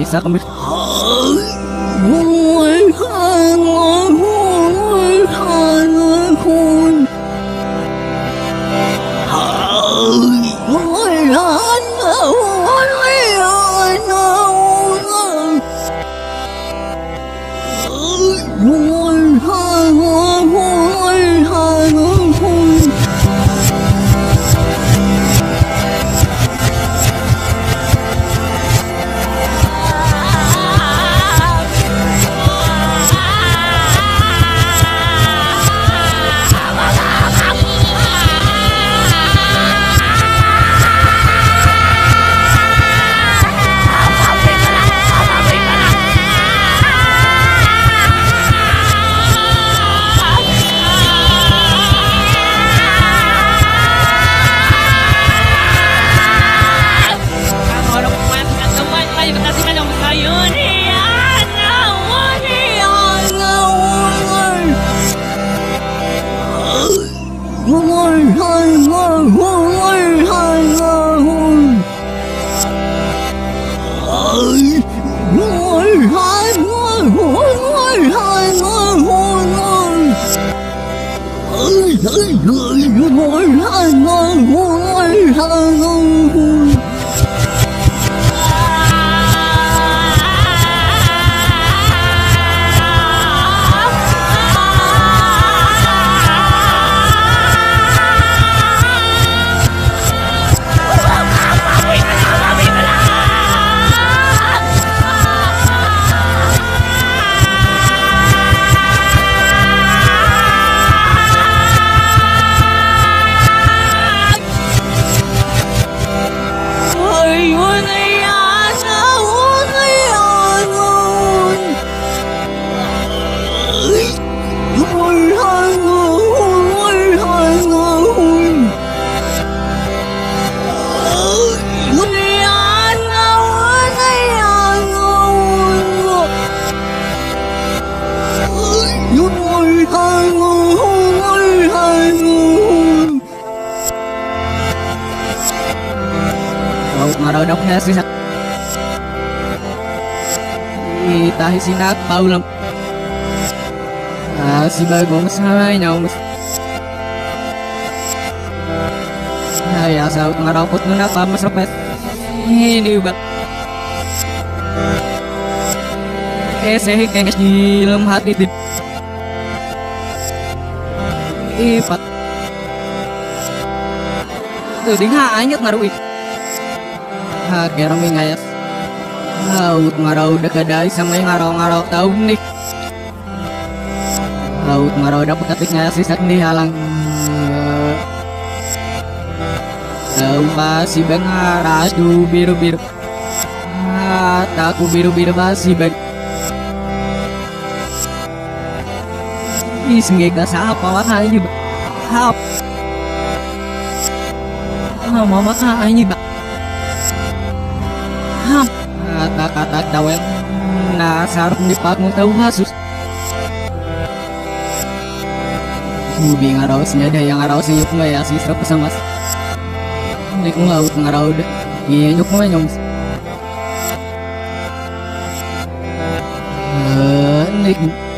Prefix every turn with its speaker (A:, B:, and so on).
A: sa kami. Marodok na si tahi sinak paulam si bagong sa nyong ay asaw ngarawpot na pa masrapet hindi ba ese kengas di lem hati dit ipat tuh ding hanyut ngaruit kira mingayas laut ngarau dekadai sama yang ngarau tahun nih laut ngarau dapat ketik ngayas sisak nih halang tahu masih bengaras du biru taku biru masih beng isnge kasapa wahai hap mama kayaknya ba kata-kata dawel nasar di patung tahu hasus ubi ngarau ada yang ngarau sih yuk ya sih serap sama nik laut ngarau deh iya yuk nyong nik